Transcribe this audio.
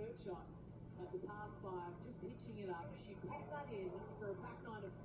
third shot at the par 5, just pitching it up. She popped that in for a back nine of